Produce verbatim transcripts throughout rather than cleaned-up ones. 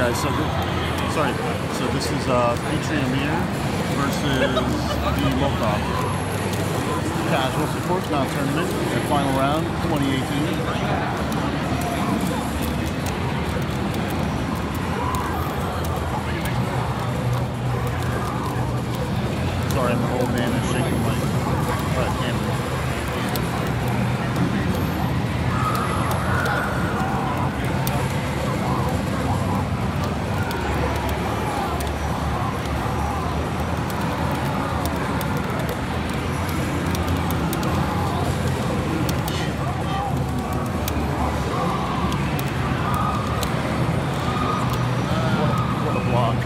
guys, so this, sorry, so this is uh, Petrie Amir versus the Mokov. Casual Sports Mount Tournament, and final round, twenty eighteen. Sorry, I'm an old man and shaking my uh, camera. What a block.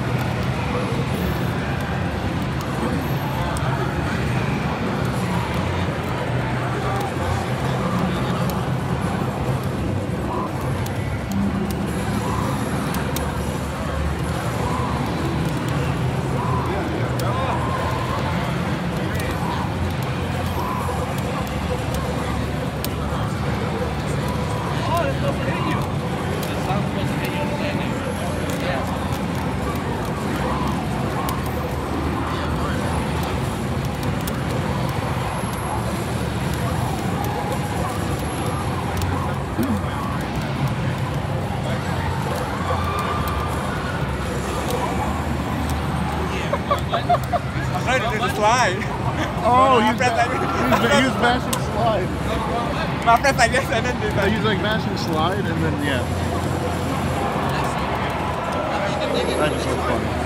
I tried to do the slide. Oh, I he's, pressed ba like, he's, he was mashing slide. I pressed like this and then did Yeah, like, he's like mashing slide and then, yeah. That just looked fun.